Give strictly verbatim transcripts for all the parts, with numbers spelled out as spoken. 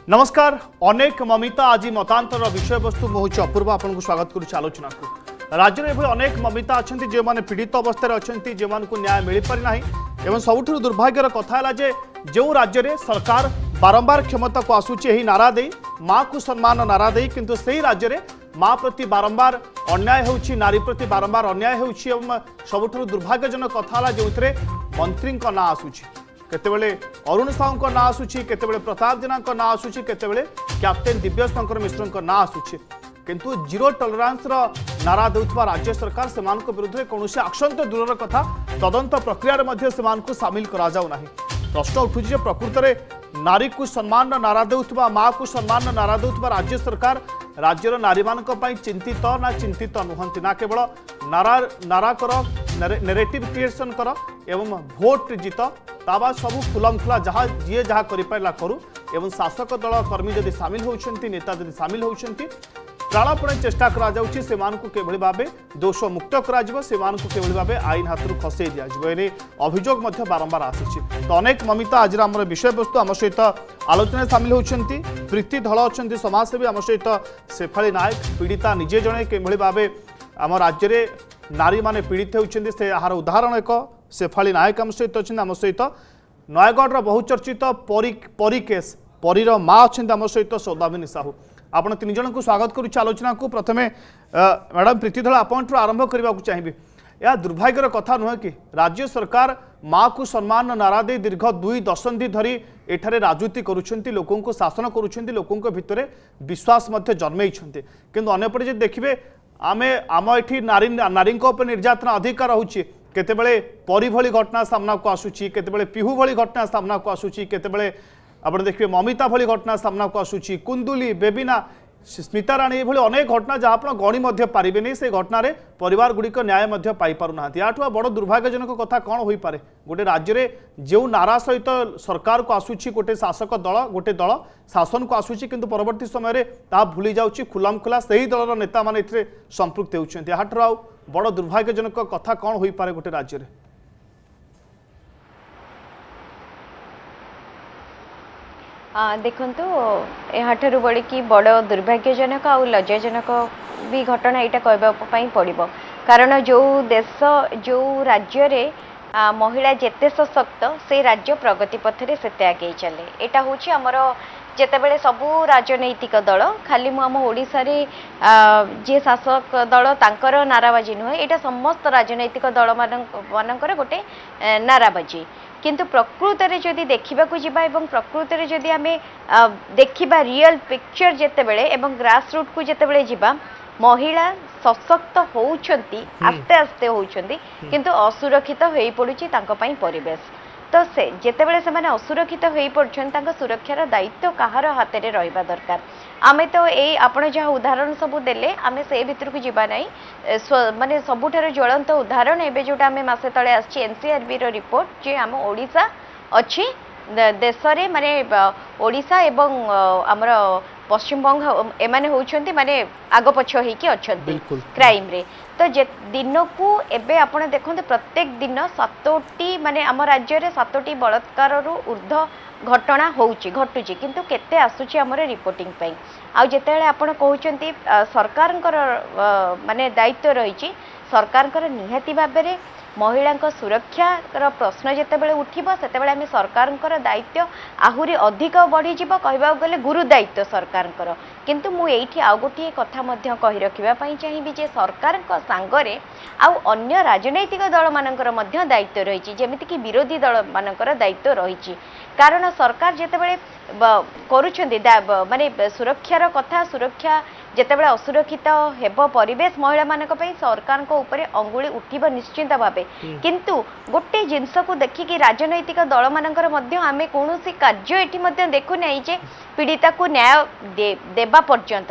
नमस्कार अनेक ममिता आज मतांतर विषय वस्तु मुझे अपूर्व आपको स्वागत करुच्ची आलोचना को राज्य में अनेक ममिता अच्छा जो मैंने पीड़ित अवस्था अच्छा जो न्याय मिल पारिना एवं सबुठ दुर्भाग्यर कथा है जो राज्य में सरकार बारंबार क्षमता को आसूची नारा दे माँ को सम्मान नारा दे किंतु से राज्य में माँ प्रति बारंबार अन्याय होउछि नारी प्रति बारंबार अन्याय होउछि एवं सबुठ दुर्भाग्यजनक कथा है जो मंत्री ना आसूची केतेबेले अरुण साहू ना आसूची केतेबेले प्रताप जेना ना आसूची केतेबेले कैप्टेन दिव्य शंकर मिश्र ना आसूची किंतु जीरो टॉलरेंस रो नारा देउथबा राज्य सरकार सेमान को विरुद्ध में कौन एक्शन तो दूर कथा तदंत प्रक्रिया मध्य सेमान को सामिल करा जाउ नाही। प्रश्न उठुछि जे प्रकृत में नारी को सम्मान नारा देउथबा माँ को सम्मान नारा देउथबा राज्य सरकार राज्यर नारी मानक पई चिंतित ना चिंतित नुहंती ना केवल नारा नारा कर नैरेटिव क्रिएशन कर एवं भोट जीत ताबा सबू खुलम खुला जहाँ जी जहाँ करा करू एवं शासक दल कर्मी जदि सामिल होती नेता जदि सामिल होती प्राणपणे चेष्टा करा जाउछि सेमानकु केभଳି भाबे दोष मुक्त करा जिवो सेमानकु केभଳି भाबे आईन हाथरू खसई दिया जिवो एने अभियोग मध्य बारंबार आसीछि। तो अनेक ममिता आज आम विषय वस्तु आम सहित आलोचना सामिल होउछन्ति प्रीति धळ अछन्ति समाजसेवी आम सहित शेफाली नायक पीड़िता निजे जणे केभଳି भाबे आम राज्य रे नारी माने पीड़ित होउछन्ति से यार उदाहरण एक शेफाली नायक आम सहित अछन्ति आम सहित नयगढ़ बहुचर्चित परी परी केस परीर माँ अछन्ति आम सहित सौदामिनी साहू आपण तीन जन को स्वागत करुच्ची आलोचना को प्रथमे मैडम प्रीति धळ आपण आरंभ करने को चाहिए यह दुर्भाग्यर कथा नुहे कि राज्य सरकार माँ को सम्मान नारा दे दीर्घ दुई दशंधि धरी एठारे राजनीति करुछंती लोकों को शासन करुछंती लोकों को भितरे विश्वास मध्य जन्मैछंती किंतु अन्यपटे जे देखिबे आमे आम एठी नारी नारी उपर निर्यातना अधिकार रहुछि केतेबेले परी भली घटना सामना को आसुछि केतेबेले पिहू भली घटना सामना को आसुछि केतेबेले आप देखिए ममिता भली घटना सामना को आसूची कुंदुली बेबिना स्मिता राणी ये अनेक घटना जहाँ आप गणी पारे नहीं से घटन परिवार गुड़िक न्याय पाई पारना या बड़ दुर्भाग्यजनक कथा कौन हो पारे गोटे राज्य में जो नारा सहित सरकार को आसूची गोटे शासक दल गोटे दल शासन को आसूची किंतु परवर्ती समय भूली जाऊँगी खुलाम खुला से ही दलर नेता मैंने संपृक्त होती यहाँ बड़ दुर्भाग्यजनक कथा कौन हो पारे गोटे राज्य में देखु यहाँ बड़ी कि बड़ दुर्भाग्यजनक आ लज्जाजनक भी घटना यहाँ कहवाई पड़ो कारण जो देश जो राज्य रे आ, महिला जेते सशक्त से राज्य प्रगति पथरे सेते आगे चले यहाँ हूँ आमर जितेबले सबू राजनैतिक दल खाली मुझ ओडिशा रे जी शासक दल तांकर नाराबाजी नुहे यहाँ समस्त राजनैतिक दल मानकर गोटे नाराबाजी किंतु प्रकृत रे जदि देखा जावा प्रकृत रे जदि आमे देखिबा रियल पिक्चर जेतेबेले एवं ग्रास रूट को जेतेबेले जिबा महिला सशक्त होउछंती आस्ते आस्ते होउछंती किंतु असुरक्षित होई पडुची तांको पई परिवेश तो से जेतेबेले से माने असुरक्षित होई पडछन तांको सुरक्षार दायित्व कहार हाथ रे रहिबा दरकार आमे तो ए आपण जहाँ उदाहरण सबू देले आमे से भितर को जीवा नहीं माने सबुठार ज्वलंत उदाहरण एबे जोटा आमे मासे तळे आछि एनसीआरबी रो रिपोर्ट जे आम ओडिशा अछि देश रे माने ओडिशा एवं हमर पश्चिम बंग एमाने होउछंती माने आगो पछ होइकी अछंती क्राइम रे तो दिन को एबे आपण देखते प्रत्येक दिन सातोटी माने आम राज्य रे सातोटी बलात्कार रु ऊर्ध्व घटना होउची घटुची किंतु केते आसुची हमरे रिपोर्टिंग पई आ जेतेले आपण कहउचंती सरकारनकर माने दायित्व रहिची सरकारनकर निहाती भाबरे महिला सुरक्षार प्रश्न जितेबाला उठब से आम सरकार दायित्व आहुरी अधिक बढ़ीज कहवा गले गुरु दायित्व सरकार किंतु मुझे आउ गोटे कथा कही रखापी चाहिए जे सरकार सांगरे आउ अन्य राजनैतिक दल मानकर दायित्व रही जमीक विरोधी दल मानकर दायित्व रही कारण सरकार जितेबाला करुछंती माने सुरक्षार कथा सुरक्षा जितेबाला असुरक्षित हेब परिवेश महिला मानक पई सरकार को ऊपर अंगुली उठिब निश्चिंत भावे किंतु गोटे जिनस को देखिकी राजनैतिक दल मानकर मध्य आमे कोनोसी कार्य एठी मध्य देखु नै जे पीड़िता को न्याय दे, देबा पर्यंत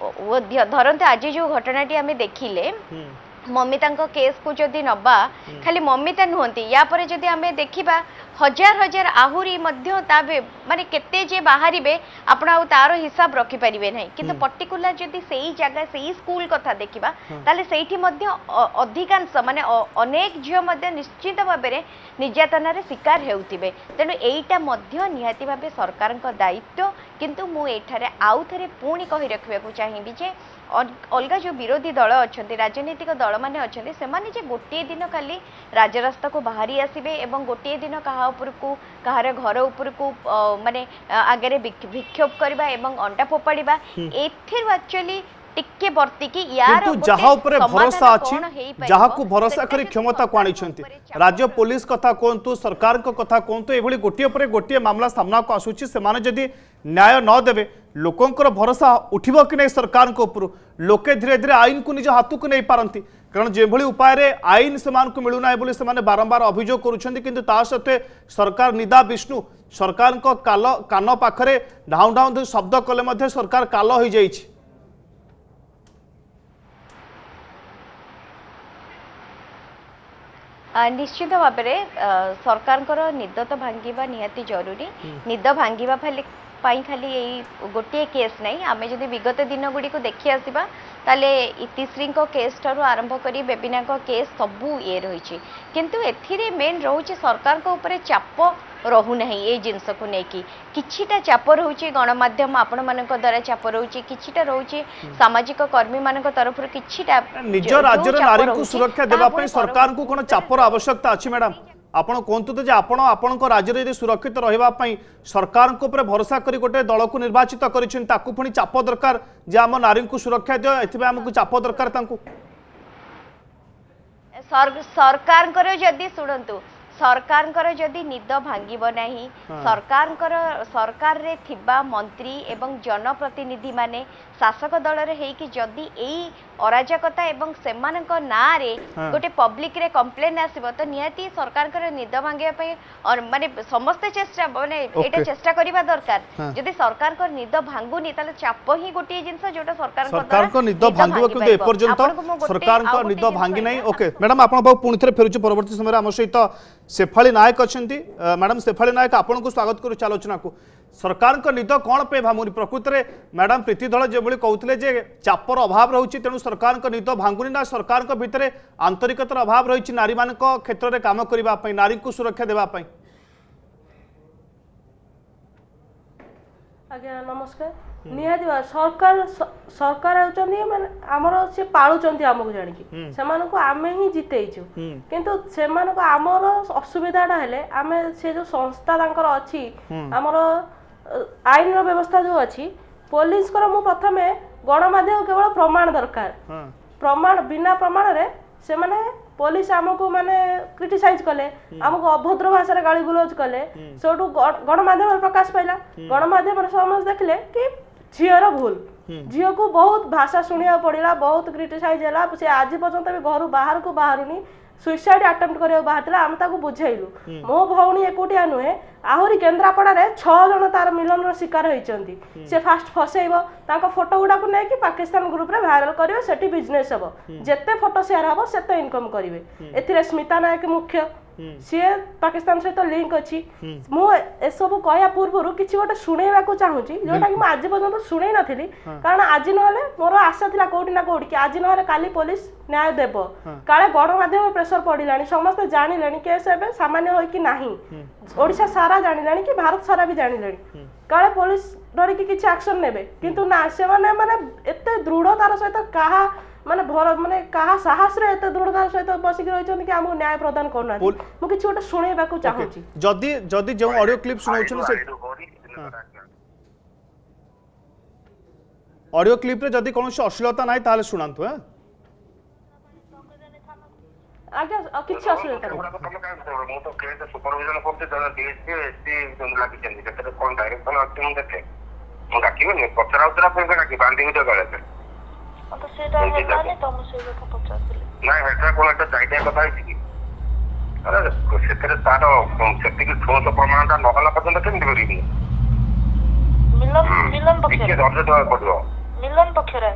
धरते आज जो घटनाटी आमे देखिले ममिता केस को जदि नबा खाली ममिता नुहंती या पर जदि आमे देखिबा हजार हजार आहुरी मध्य माने केते जे बाहरिबे आपण आ तार हिसाब रखि परिबे नै किंतु पर्टिकुलर जदि सेही जगह सेही स्कूल कथा देखिबा ताले सेठी मध्य अधिकांश माने अनेक झियो मध्य निश्चित भाबरे निर्यातनार शिकार हेउतिबे तेनु एईटा मध्य निहाती भाबे सरकारक दायित्व किंतु मु एठारे आउ थरे पुणी कहि रखिबाकू चाहिबी जे अलगा जो विरोधी दल अच्छा राजनीतिक दल मैंने अच्छा से माने जे गोटे दिन खाली राजरास्ता को बाहरी आसबे एवं गोटे दिन कहा उपर को कहार घर उपर को माने आगे विक्षोभ करबा एवं अंडा फोपाड़िबा एथिर एक्चुअली टिके बर्ती की यार किंतु जहा ऊपर भरोसा अछि जहा को भरोसा करी क्षमता को आनी छंती राज्य पुलिस कथा कोंतु सरकार को कथा कोंतु एभली गोटिए परे गोटिए मामला सामना को आसुची से माने जदी न्याय न देबे लोकंकर भरोसा उठिबो कि नै सरकार को ऊपर लोके धीरे धीरे आईन को निज हाथ को नै पारंती कारण जेभली उपाय रे आईन समान को मिलुना बोली से माने बारंबार अभियोग करूछंती किंतु ता सत्वे सरकार निदा विष्णु सरकार को काल कान पाखरे ढाउ ढाउ शब्द कले मध्ये सरकार काल होई जाईछि निश्चित भाव में सरकार निद तो भांगा निहाती जरूरी निद भांगा खाली यही गोटे केस नहीं आम जब विगत दिन गुड़ी को देखी आसवा ताले इतिश्री केस ठारू आरंभ कर बेबिना केस सबू ये रही किंतु एथिरे मेन रोचे सरकार को ऊपर चाप रहूना ये जिनस को लेकिन किछिटा चाप रोचे गणमाध्यम आपण मान द्वारा चाप रोचे किछिटा रोचे सामाजिक कर्मी मान तरफ किछिटा निज राज्य नारी को सुरक्षा देबा पई सरकार को कोन चापर आवश्यकता अछि मैडम आपण कहतु तो जे आपण आपण राज्य रे सुरक्षित रहिबा पई सरकार को ऊपर भरोसा करी गोटे दल को निर्वाचित करिछन ताकू पुनी चाप दरकार जे आम नारी को सुरक्षा दियो एथिबे हमकु चाप दरकार तांकू सरकार करो जदी सुनंतु सरकार जदि निद भांगिब नहीं सरकार सरकार रे थिबा मंत्री एवं जनप्रतिनिधि माने शासक दल रे हेई कि जदि एई अराजकता एवं सेमानक ना रे गोटे पब्लिक रे कंप्लेन आसीबो तो निहाती सरकार कर निद भांगिया पई और माने समस्त चेष्टा माने एटा चेष्टा करिबा दरकार जदि सरकार को निद भांगुनी ताले चाप ही गोटे जिंस जोटा सरकार को सरकार को निद भांगिबो किंतु ए पर्यंत सरकार को निद भांगी नै ओके मैडम आपण बहु पुणी थरे फेरुछु परवर्ती समय आम सहित शेफाली नायक अच्छा मैडम शेफाली नायक आपन को स्वागत करूँ आलोचना को सरकार को निद कौन पे भांगुनी प्रकृत में मैडम प्रीति दल जो कहते जे चापर अभाव रही तेणु सरकार को निद भांगुनी ना सरकार को भितर आंतरिकतार अभाव रही नारी मान क्षेत्र में काम करने नारी को सुरक्षा देवाई आज्ञा नमस्कार निहाती सरकार सरकार आउचंदी माने हमर से पाळुचंदी हमकु जानि कि सेमान को आमे ही जितेइछु किंतु सेमान को हमर असुविधाटा हेले आमे से जो संस्था तांकर अछि हमर आईन रो व्यवस्था जो अछि पुलिस कर मु प्रथमे गणमाध्यम केवल प्रमाण दरकार प्रमाण बिना प्रमाण रे से माने पुलिस आमको माने क्रिटिसाइज कले आमको अभद्र भाषा रे गाली गुलोज कले सेटू गणमाध्यम प्रकाश पाइला गणमाध्यम समझ देखले कि झीर भूल झील को बहुत भाषा शुणा पड़ा बहुत क्रिटिसाइज है से आज पर्यंत भी घर बाहर को बाहरुनी सुइसाइड अटेम्प्ट करने बाहर आम ताको बुझेलु मो भौणी एकोटिया नुहे आहरी केन्द्रापड़ा रे छह जन तार मिलन शिकार होइचंती से फास्ट फसेइबो तांको फोटो गुडा को नै कि पाकिस्तान ग्रुप रे वायरल करिवे सेठी बिजनेस हबो जेते फोटो शेयर हबो सेते इनकम करिवे एथिरे स्मिता नायक मुख्य सी पाकिस्तान सहित लिंक अच्छी मुझे सब कहया पूर्व किसी गोटे शुणेबा को चाहूँगी जोटा कि आज पर्यटन शुणे नी कारण आज ना मोर आशा था कौटी ना कौटी आज ना काली पुलिस न्याय देव काले गणमाध्यम प्रेसर पड़ा समस्ते जानिले केस एवं सामान्य हो कि नहीं ओडिशा सारा जानिले कि भारत सारा भी जानिले काले पुलिस डरिकी किसी एक्शन नेबे किंतु ना से माने माने एते दृढ़तार सहित कहा माने भर माने कहा साहस रे एते दृढ़तार सहित बसिक रहिछन कि हमहु न्याय प्रदान करना मु किछि ओटा सुनेबा को चाहूची जदी जदी जो ऑडियो क्लिप सुनाउछन से ऑडियो क्लिप रे जदी कोनोसी अश्लीलता नाही ताले सुनांतु ह आगे किछि अश्लीलता मु तो केस सुपरविजन करते जन डीएसपी एसपी जन लागि चंदी केते कोन डायरेक्शन आछि मु देखे मु डाकिबो पचरा उतरा पे डाकी बांधी विडियो गले तो सेटा हेलाने तो मु सेटा को पचारथिले नाही हेटा कोन एकटा जाइटिया कथा आछि कि अरे सेतरे तार सेति कि ठोस प्रमाणटा नहला पर्यंत केमि करिबि मिलन मिलन पक्षरे के दर्ज तो पड़ो मिलन पक्षरे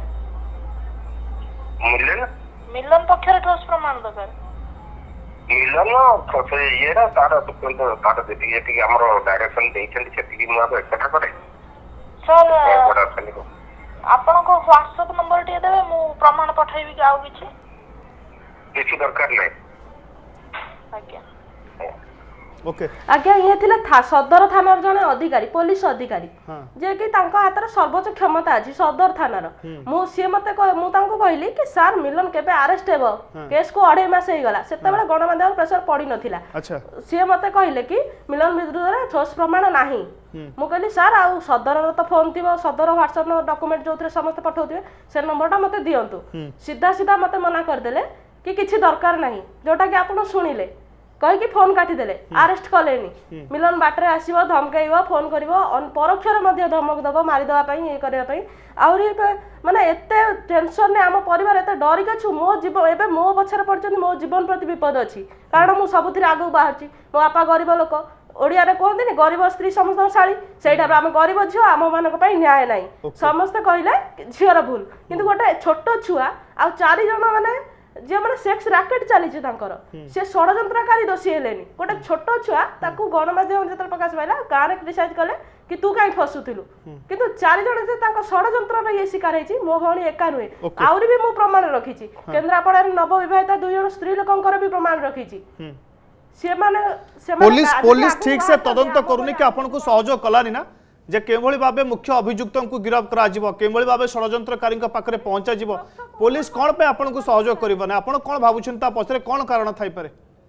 मिलन मिलन पक्षरे ठोस प्रमाण दरकार मिलन से ये रा तार पर्यंत तार देति जेति हमरो डायरेक्शन देइछन सेति कि मु अब एकटा करे सर बड़ा खाली आपण को व्हाट्सएप नंबर टे देबे मु प्रमाण पठाइबी कि आउ किछि किछि दरकार नै आज्ञा ओके आज्ञा ये थिला था सदर थानार जने अधिकारी पुलिस अधिकारी हाँ जे कि तांको हातर सर्वोच्च क्षमता अछि सदर थानार मु से मते मु तांको कहली कि सर मिलन केबे अरेस्ट हेबो केस को अढ़ाई मास हे गला सेते बेला गणमाध्यम प्रेशर पड़ी नथिला अच्छा से मते कहले कि मिलन विरुद्ध रे ठोस प्रमाण नाही मु कहली सर आ सदर रो तो फोन थिबो सदर व्हाट्सएप नो डॉक्यूमेंट जोथरे समस्त पठौथिबे से नंबरटा मते दियंतु सीधा सीधा मते मना कर देले कि किछि दरकार नाही जोटा कि आपण सुनिले कहि कि फोन काटी देले अरेस्ट कलेनी मिलन बाटरे आसीबो धमकाइबो फोन करिवो परोक्षर मध्ये धमक दबो मारि दवा पई ए करबा पई आउरी माने एते टेंशन ने हम परिवार एते डरी गछु मो जीवन एबे मो पछर पड़छन मो जीवन प्रति विपद अछि कारण मु सबुथिर आगु बाहरची मो आपा गरीब लोक ओडिया रे कोहंदिनी गरीब स्त्री समस्त शाली सेटा हम गरीब झियो आम मानक पई न्याय नाही समस्त कहिले झियर भूल किंतु गोटे छोट छुआ आ चारि जण माने जे माने सेक्स रैकेट चली छै तांकर से षडयंत्रकारी दोषी हेलेनी गोटे छोट छुआ ताकू गणमाध्यम जतल प्रकाश पाइला गारे क्रिटिसाइज कले कि तू काई फसुथिलु किंतु चारि जण जे तांकर षडयंत्र रे ये शिकार हेछि मो भौणी एका नुहे आउरी भी मु प्रमाण रखिछि केन्द्रापड़ा रे नव विवाहिता दुई जण स्त्री लोकंकर भी प्रमाण रखिछि से माने से पुलिस पुलिस ठीक से तदंत करूनी कि आपन को सहयोग कलानी ना जे केवली भाबे मुख्य अभियुक्त को गिरफ्त करा जिवो केवली भाबे षडयंत्रकारी पाखरे पहुंचा जिवो पुलिस कोन पे आपन को सहयोग करिवो ना आपन कोन भाबुछन ता पछरे कोन कारण थाई पारे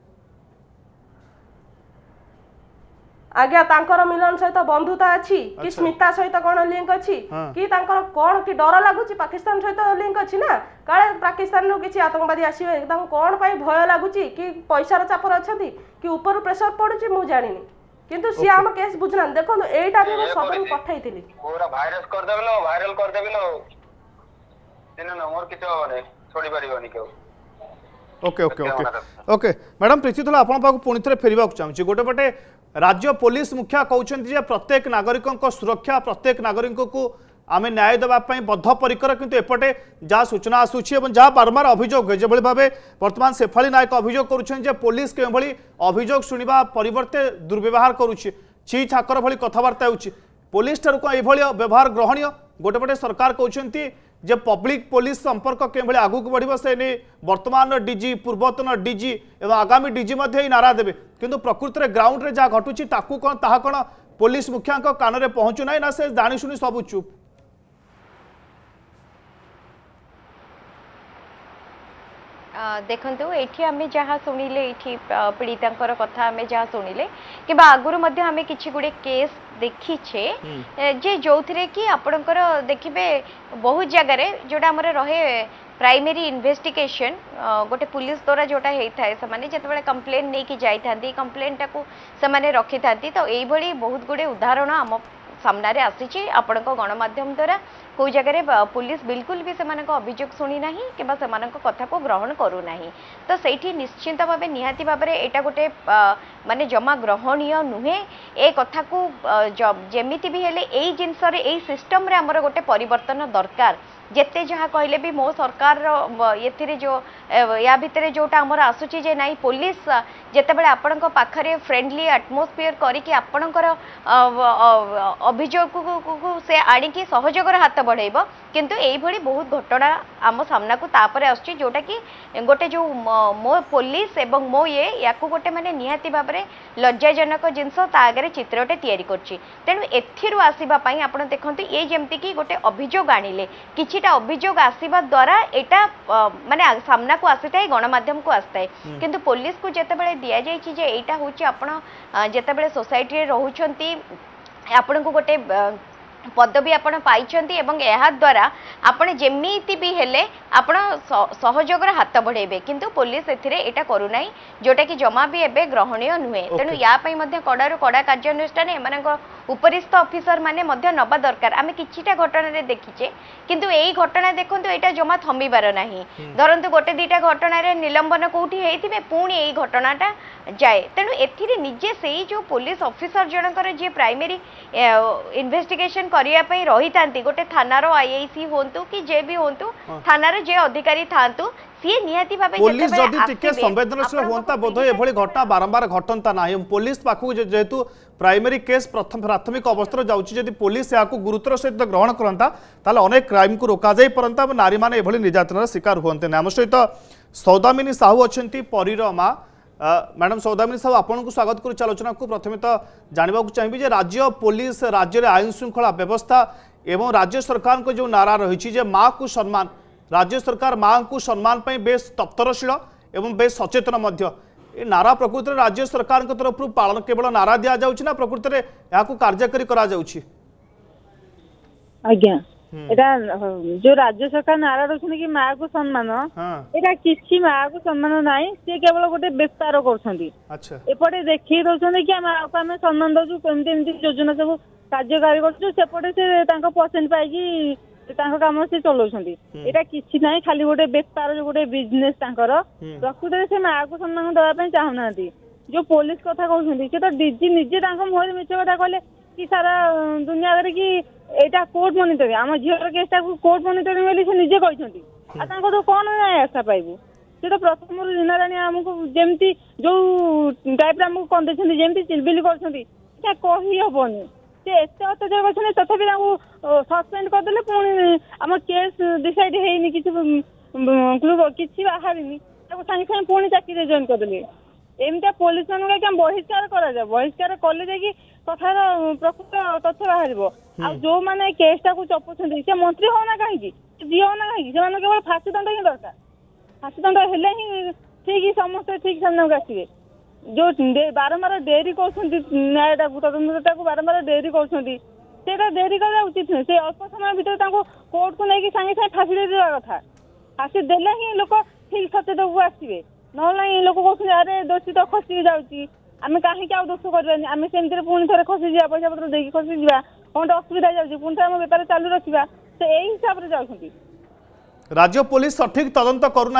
आज्ञा तांकर मिलन सहित बंधुता अछि कि स्मिता सहित कोन लिंक अछि कि तांकर कोन कि डर लागुछि पाकिस्तान सहित लिंक अछि ना काले पाकिस्तान रो किछि आतंकवादी आसीबे तांको कोन पई भय लागुछि कि पैसा रो चापर अछथि कि ऊपर प्रेशर पडुछि मु जानिनी किंतु सी हम केस बुझना देखो एटा भी मैं सदन पठाई थिली पूरा वायरस कर देबे लो वायरल कर देबे लो दिन न मोर किछ होने छोड़ी परिबनी के okay okay okay okay madam प्रीतितला आपन पाक पुणी थरे फेरिबा चाहूँ गोटे पटे राज्य पुलिस मुखिया कहउछन्ती जे प्रत्येक नागरिकक सुरक्षा प्रत्येक नागरिक को आमे न्याय देवाई बद्धपरिकर किंतु एपटे जहाँ सूचना आसूची जहाँ बारंबार अभियोग जो भाव बर्तमान शेफाली नायक अभियोग करुछन पुलिस के अभियोग शुणा परिवर्ते दुर्व्यवहार करुच्ची छी छाकर भली कथबार्ता होउछि पुलिस ठार को यह व्यवहार ग्रहणीय गोटेपटे सरकार कहते जे पब्लिक पुलिस संपर्क के आगू को बढ़ से नहीं वर्तमान डीजी पूर्वतन डीजी एवं आगामी डीजी नारा देवे किंतु प्रकृत में ग्राउंड रे जहाँ घटुची ताकू कौन ताहा कौन पुलिस मुखिया कान में पहुँचु ना ना से जाशुणी सब चुप देखंतु एठी आमे जहाँ शुणिले एठी पीड़ितांकर कथा आमे जहाँ शुणिले कि आगुरु मध्य आमे किछि गुडे केस देखिछे जे जोथिरे कि आपणकर देखिबे बहुत जगह रे जोटा हमरे रहे प्राइमरी इन्वेस्टिगेशन गोटे पुलिस द्वारा जोटा होता है से जिते कंप्लेन नहीं कि जाई थांती कंप्लेन टाकू से रखी थांती तो यही भली बहुत गुडे उदाहरण आम सामने आसी आपण गणमाध्यम द्वारा कौ जगह पुलिस बिल्कुल भी से अभियोग शुणी ना कि कथा को ग्रहण करूना तो सही निश्चिंत भाव निहाती भाव में यहाँ गोटे माने जमा ग्रहणीय नुहे ए कथा को जमीती भी हेले एई जिनस रे एई सिस्टम रे हमर गोटे परिवर्तन दरकार जेते जहाँ कहले भी मो सरकार ये जो या भितर जोटा आमर आसूची जे नाई पुलिस जेते बेले आपण पाखरे फ्रेंडली एटमोस्फियर करिकि आपणकर अभियोग को से आनिकी सहयोगर हाथ बढ़ेब किंतु एई भली बहुत घटना आम सामना को तापरे आसछि जोटा कि गोटे जो मो पुलिस एवं मो ये याकू गोटे माने निहाती भाव में लज्जाजनक जिनस ता आगे चित्रटे तैयारी करछि तेणु एथिरु आसीबा पई आपण देखंतु ये जेमति कि गोटे अभियोग आनिले किछिटा अभियोग आसीबा द्वारा एटा माने सामना को आसीताय गणमाध्यम को आसताय किंतु पुलिस को जेते बेले दिया जायछि जे एटा होछि आपण जेते बेले सोसाइटी रे रहउछंती आपण को गोटे पदवी आपण पाइछंती एवं एहा द्वारा आपण जेमिति भी हेले आपण सहयोगर हाथ बढ़ेबे किंतु पुलिस एथिरे एटा करू नाही जोटा कि जमा भी एबे ग्रहणीय नुहे तेणु या पई मध्ये कडारु कड़ा कार्यानुष्ठान एमानक उपरिस्थ ऑफिसर माने मध्ये नबा दरकार आमे किछिटा घटना रे देखिचे किंतु एई घटना देखंतु एटा जमा थमिबार नाही धरंतु गोटे दीटा घटना रे निलंबन कोठी हेइथिबे पुणी एई घटनाटा जाए तेणु एथिरे निजे सेई जो पुलिस ऑफिसर जनकर जे प्राइमरी इन्वेस्टिगेशन करिया पई रही थांती गोटे थानार आईआईसी होंतु कि जे भी होंतु थानार जे अधिकारी थांतु सी निहाती भाबे पुलिस जदी टिके संवेदनशील होंता बोध एभली घटना बारंबार घटनता नाही पुलिस पाखु जेहेतु प्राइमरी केस प्रथम प्राथमिक अवस्था जाउची जदी पुलिस याकू गुरुतर सहित ग्रहण करंता ताले अनेक क्राइम को रोका जाई परंता नारी माने एभली निर्यातनार शिकार होंते नाम सहित सौदामिनी साहू अछंती परीर मा मैडम सौदामिनी साहब आपन को स्वागत करुच्च आलोचना को प्रथम तो जानवा चाहिए जे राज्य पुलिस राज्य में आईन श्रृंखला व्यवस्था एवं राज्य सरकार को जो नारा रही माँ को सम्मान राज्य सरकार माँ को सम्मान पर बेस तत्परशील एवं बेस सचेतन ए नारा प्रकृति में राज्य सरकार तरफ पालन केवल नारा दि जाऊँ ना प्रकृति में यहाँ कार्यकारी करा जाउछि आज्ञा एटा जो राज्य सरकार नारा रखुन कि माँ को सम्मान एटा किसी माँ को सम्मान नाई से केवल गोटे बेपार करपटे देखी दौरान कि माँ को आम सम्मान दौर कमी योजना सब कार्यकारी करपटे से परसेंट पाई काम से चलाउछन्ती एटा किछि नाही खाली गोटे बेपार जो गोटे बिजनेस तांकर प्रकृति से माँ को सम्मान देवाई चाहूना जो पुलिस कथा कहते से तो डीजी निजे मुहर मिछ कथा कहले कि सारा दुनिया कि एटा कोर्ट मनिटरिंग आम झीर केसटा कोर्ट मनिटरिंग बोली से निजे कहते तो कौन आशा पाइबू से तो प्रथम दिनाराणी आमको जमती जो टाइप आमको कंदे जमी चिलबिल कर कही हेनी से एत अत्याचार कर तथापि सस्पेंड करदे पुणी आम केस डिसाइड होनी किसी बाहर सागे सागे पुणी चाकरी जॉइन करदे एमती पुलिस मान बहिष्कार कर बहिष्कार कले जा कथार प्रकृत तथ्य बाहर जो मैंने केसटा को चपुच्च से मंत्री होना कहीं जी होना कहीं से केवल फाँसी दंड ही दरकार फाँसी दंड हेले ही ठीक समस्ते ठीक सामने को आसवे जो बारंबार डेरी कर न्यायटा तदंतटा को बारंबार डेरी कर डेरी करा उचित नुहे से अल्प समय भितर कोर्ट को लेकिन सागे सागे फाँसी दे देवा कथा फाँसी देले ही लोक ठीक सचेत को आसवे ना लोक कहते अरे दोषी तो खसी जाऊँगी आम कहीं दोष करवानी आम सेमती पुणी थे खसी जा पैसा पत्र देकी खसी जा कौन असुविधा जाऊँगी पुणी आम बेपार चालू रखा से यही हिसाब से जाऊँगी राज्य पुलिस सठिक तदंत करूना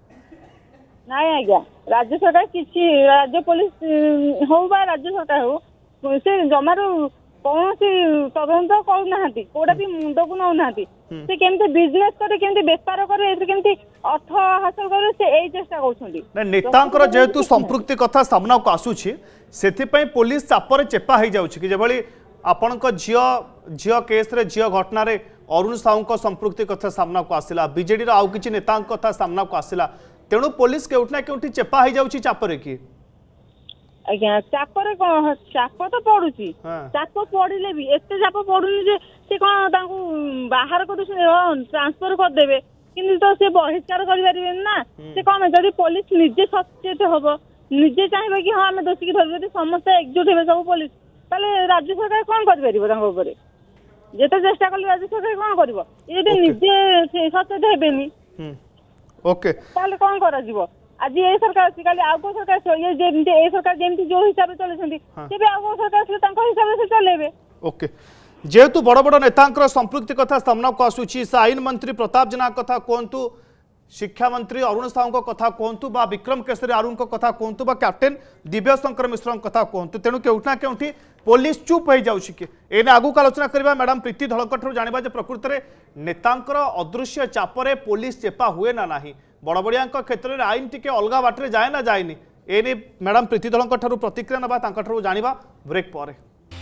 नाई आज्ञा राज्य सरकार किसी राज्य पुलिस हो बा राज्य सरकार हो से जमार कौन तदंत करूना कौटा भी मुंड को नौना से केमती बिजनेस करे केमती बेपार करे केमती अर्थ हासिल करे से यही चेष्टा कर नेतांकर जेहेतु संपृक्ति कथा सामना को आसुछि सेथिपई पुलिस चापर चेपा हो जाउछि कि जेभली आपणक झियो झियो केस रे झियो घटना रे अरुण साहू संपृक्ति कथा सामना को आसिला बीजेडी रो आउ किछि नेता कथा सामना को आसिला तेणु पुलिस केउठना केउठी चेपा हो जाउछि चापर की आज्ञा चापर कौन चाप तो पड़ुची चाप पड़े भी एत चाप पड़ुनी जे से कौन बाहर कर ट्रांसफर करदे कि तो से बहिष्कार कर ना से कौन जब पुलिस निजे सचेत हम निजे चाहिए कि हाँ आम दोषी की धर समस्त एकजुट हे सब पुलिस ताले राज्य सरकार कौन कर जिते चेष्टा कले राज्य सरकार कौन कर निजे सचेत हेनी ओके ताले कौन कर आज ये सरकार अच्छी काली आउ सरकार ये जेमती ए सरकार जेमती जो हिसाब से चलते से आउ सरकार हिसाब से चलेबे ओके जेहेतु बड़ बड़ नेतांकर संपृक्ति कथा सामना को आसुची से आईन मंत्री प्रताप जेना कथा कहतु शिक्षा मंत्री अरुण साहू कथा कहतु बा विक्रम केसरी आरुण कथा कहतु बा कैप्टेन दिव्य शंकर मिश्र कथा कहतु तेणु केउठना केउठी पुलिस चुप हो जाउछि कि एने आगु आलोचना करबा मैडम प्रीति धड़कठ जानिबा जे प्रकृति में नेतांकर अदृश्य चापरे पुलिस चेपा हुए ना नाही बड़ बड़िया क्षेत्र में आईन टी अलग बाटे जाए ना जाए एने मैडम प्रीति दल प्रतिक्रिया ना जाना ब्रेक पर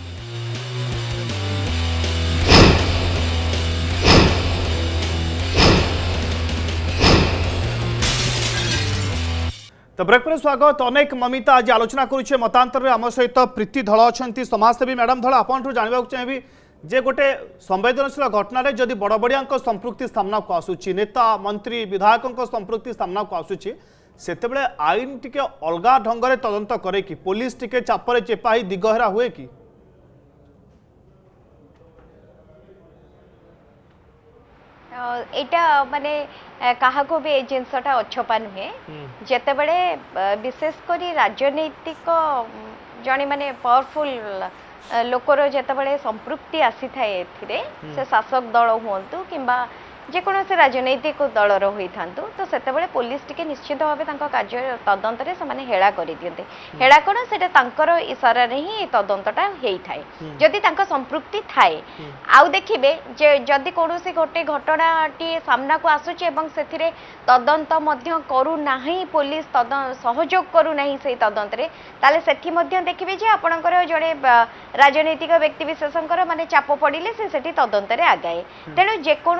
तो ब्रेक पर स्वागत अनेक ममिता आज आलोचना करुचे मतांतर आम सहित प्रीति धल अच्छा समाजसेवी मैडम धल आपंठू जानवा चाहिए जे गोटे संवेदनशील घटना रे जदि बड़ बड़िया संपृक्ति सामना को आसुची नेता मंत्री विधायकों संपृक्ति सामना को आसुची सेतेबेले आईन टिके अलगा ढंग से तदंत करे कि पुलिस टिके चापरे चेपा ही दिगहरा हुए कि एटा माने कहा को भी जिनसटा अच्छपा नुहे जेते बड़े विशेषकर राजनैतिक जने माने पावरफुल लोकर जिते संपृक्ति आसी थाए से शासक दल हूँ कि जेकोसी राजनैतिक दलर होता तो से पुलिस टिके निश्चित भाव कार्य तदंत से हेला कर दिखते हेला कौन से इशारा ही तदंतटा होता है जदि संपृक्ति थाए आउ देखिए जदि कौन गोटे घटनाटी सामना को आसूची से तदंत करूना पुलिस सहयोग करूना से तदंत से देखिए आपणकर जड़े राजनैतिक व्यक्ति विशेषकर माने चाप पड़े से तदंत आगाए तेणु जेकोसी जगह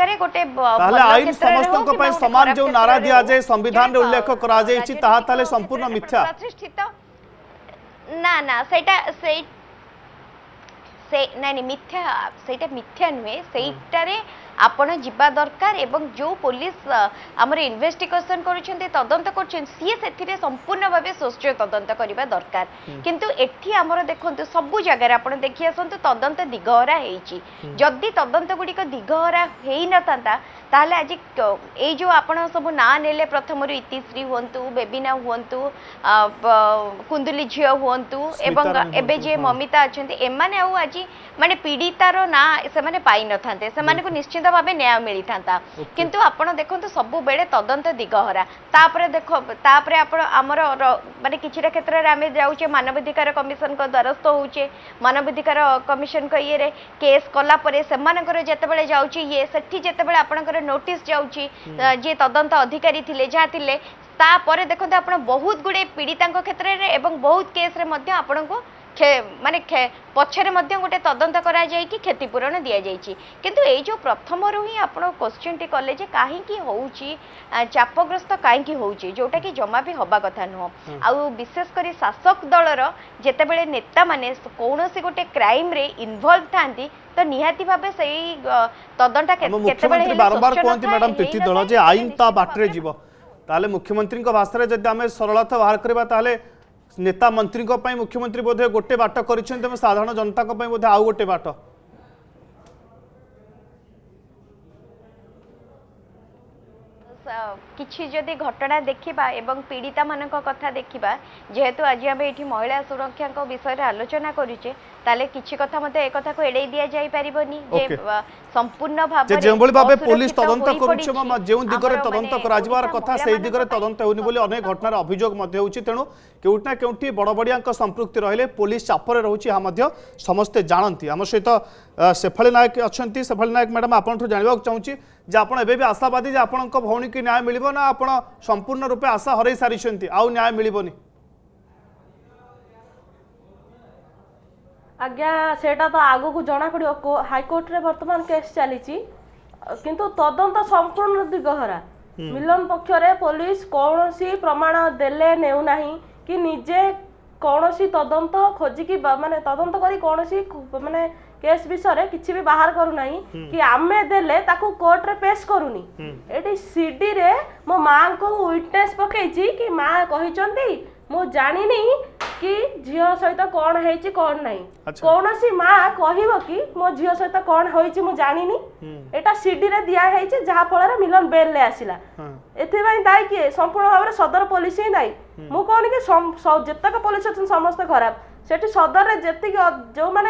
ଜାଗାରେ गोटे ताले आईन समस्त को समान जो नारा दिया जाए संविधान रे उल्लेख करा जाय छि ताहा ताले संपूर्ण मिथ्या प्रतिष्ठित ना ना सेटा से से नहीं मिथ्या सेटा मिथ्या नुहे सेटारे आपण जिबा दरकार एवं जो पुलिस आमर इन्वेस्टिगेशन करुछन्ते तदंत करछन सी सेथिरे संपूर्ण भाबे सोच्य तदंत करिबा दरकार किंतु एठी आमर देखंतु सबु जगह आपण देखि आसंतु तदंत दिगहरा हेछि जदि तदंत गुडी को दिगहरा हेइ नतांता ताले आज ए जो आपण सब ना नेले प्रथम रु इतिश्री हुंतु बेबिना हुंतु कुंदुली झियो हुंतु एवं एबे जे ममिता अछन्ते एमाने आ आज माने पीड़ितार ना से माने पाई नथांते से माने को निश्चित भाबे न्याय मिली थांता किंतु आपण देखंतु सबु बेले तदंत दिगहरा तापरे देखो तापरे आपण हमर माने किछिरा क्षेत्र रे आमे जाउचे मानवाधिकार कमिशन को द्वारस्थ होउचे मानवाधिकार कमिशन को ये रे केस कला परे सेमानकर जते बेले जाउची ये सेठी जते बेले आपनकर नोटिस जाउची जे तदंत अधिकारी थिले जा थिले ता परे देखंतु आपण बहुत गुडे पीड़ितांक क्षेत्र रे एवं बहुत केस रे मध्य आपण को माने पछरे मध्य गोटे तदंत करा जाय कि क्षतिपूरण दिया जायछि किंतु ए जो प्रथम रु ही आपण क्वेश्चन टी कले जे काहे की होउछि चापग्रस्त काहे की होउछि जोटा कि जमा भी हबा कथा न आ विशेष करी शासक दलर जेते बेले नेता माने कोनोसी गोटे क्राइम रे इन्वॉल्व थांती तो निहाती भाबे सही तदंत केते बेले बारंबार कोंती मैडम प्रीति दल जे आईन ता बाटरे जीवो ताले मुख्यमंत्री को भाषा रे जदि हमें सरलता बाहर करबा ताले नेता मंत्री को पाई मुख्यमंत्री बोधे गोटे बाट करिसेंते साधारण जनता को पाई बोधे आउ गोटे बाट किछि जदि घटना देखिबा एवं पीड़िता मानक कथा देखिबा जेहेतु आज आम ये महिला सुरक्षा को विषय रे आलोचना करूचे ताले किछि कथा मते ए कथा को एडै दिया जाई परिबनी जे संपूर्ण भाबे जे जेंबोली भाबे पुलिस तदंत करूचे म जेउ दिगरे तदंत करा जिवार कथा सेही दिगरे तदंत होनी बोली अनेक घटनार अभियोग मध्ये होची तेनु केउटना केउटी बड़ बड़ियाक संपृक्ति रहले पुलिस चापरे रहउची हा मध्ये समस्त जानंती हम सहित सेफाली नायक अछंती सेफाली नायक मैडम आपन ठो जानिबा चाहूची जे आपण एबे भी आशावादी जे आपन को भौणी की न्याय मिलिबो ना आपण संपूर्ण रूपे आशा हरै सारिछंती आउ न्याय मिलिबोनी आज्ञा सेटा तो आगो को जना पड़ो हाईकोर्ट रे वर्तमान केस चली किंतु तदंत संपूर्ण दिगहरा मिलन पक्ष रे पुलिस कौनसी प्रमाण देले नेउ नाही कि निजे कौनसी तदंत खोजिकी माने तदंत करी कौनसी माने केस विषय किसी भी बाहर करू नाही कि आमे देले ताकू कोर्ट रे पेश करूनी एटी सीडी रे मो मां को विटनेस पकेची कि मां कहिचंती मो जानिनी कि झियो सहित कौन हेची कौन नहीं कौनसी मां कहिबो कि मो झियो सहित कौन होईची मो जानिनी एटा सीडी रे दिया हेची जहा फल रे मिलन बेल ले आसिला एथि भाई दाई कि संपूर्ण भाव रे सदर पुलिस ही दाई मु कहनी कि जतक पुलिस अछन समस्त खराब सेठी सदर रे जति जो माने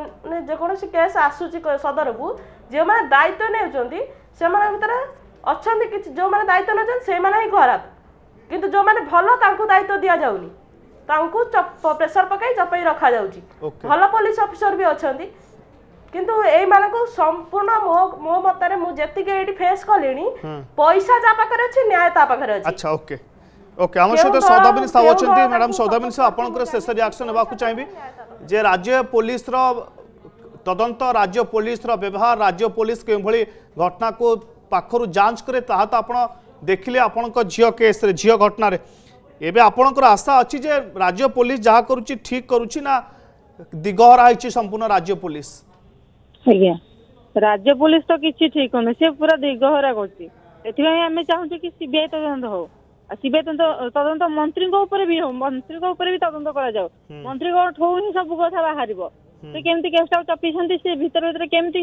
जे कोनसी केस आसुची सदर को जे माने दायित्व नेउचंती से माने भीतर अछंती कि जो माने दायित्व नेउचन से माने ही खराब किंतु जो माने भलो तांकु दायित्व दिया जाउनी तांकु प्रेशर पकाई चपाई रखा जाउची भलो पुलिस ऑफिसर भी अछंती किंतु एई माने को संपूर्ण मो मो मतरे मु जति के एडी फेस कलेनी पैसा जा पाखरे अछि न्याय ता पाखरे अछि अच्छा ओके ओके हमर सहित सौदामिनी साहू अछंती मैडम सौदामिनी साहू आपनकर शेष रिएक्शन हेबा को चाहिबी जे राज्य पुलिस रो तदंत राज्य पुलिस रो व्यवहार राज्य पुलिस के भली घटना को पाखरु जांच करे ताहा त आपण देखिले आपनक झियो केस रे झियो घटना रे एबे आपनकर आशा अछि जे राज्य पुलिस जहा करूची ठीक करूची ना दिगहरा आइची संपूर्ण राज्य पुलिस आज्ञा राज्य पुलिस तो किछि ठीक होने से पूरा दिगहरा करची एथिबे हमें चाहू कि सीबीआई तदंत हो सीबीआई तदंत मंत्री को ऊपर भी हो मंत्री को ऊपर भी तदंत करा जाओ मंत्री को ठो ही सब कथा बाहरिबो से केमती केसटा चपी छंती से भीतर भीतर केमती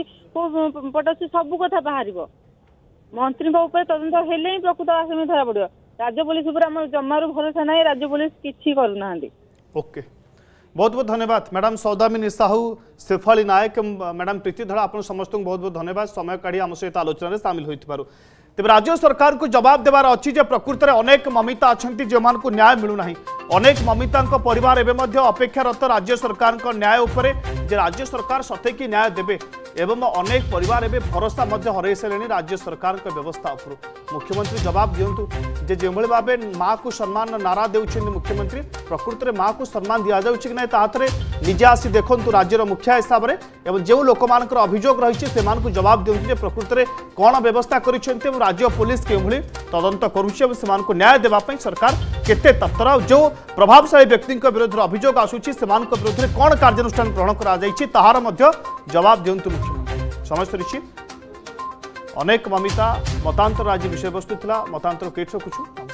पटसी सब कथा बाहरिबो मंत्री को ऊपर तदंत हेले ही प्रकृत आसामी धरा पड़ो राज्य पुलिस ऊपर हम जमारू भरोसा नहीं राज्य पुलिस किछि करू नांदी ओके बहुत बहुत धन्यवाद मैडम सौदामिनी साहू शेफाली नायक मैडम प्रीति धड़ा आप समस्त बहुत बहुत धन्यवाद समय काढ़ी आम सहित आलोचना में सामिल होइथिबारु तेज राज्य सरकार को जवाब देवार अच्छी प्रकृत में अनेक ममिता अच्छा जो न्याय मिलूना। अनेक ममिता परिवार एवं अपेक्षारत राज्य सरकार न्याय उपरे जे राज्य सरकार सते कि न्याय देबे एवं अनेक परिवार एवं भरोसा हरई सारे राज्य सरकार व्यवस्था उपर मुख्यमंत्री जवाब दिंतु जे जो भाव माँ को सम्मान नारा देउछिन मुख्यमंत्री प्रकृत में माँ को सम्मान दि जाउछि कि नहीं निजे आसी देखु राज्यर मुखिया हिसाब से जो लोक मान अभियोग रही से जवाब दिंतु प्रकृत में कौन व्यवस्था कर राज्य पुलिस के तदंत करुच्चे से न्याय देवाई सरकार केते तत्पर जो प्रभावशाली व्यक्ति विरोध अभियोग आसूची से विरोध में कौन कार्यानुष्ठान ग्रहण कर जवाब दिंतु मुख्यमंत्री समय सरी अनेक ममिता मतांतर आज विषय वस्तु मतांतर केट रखुछु।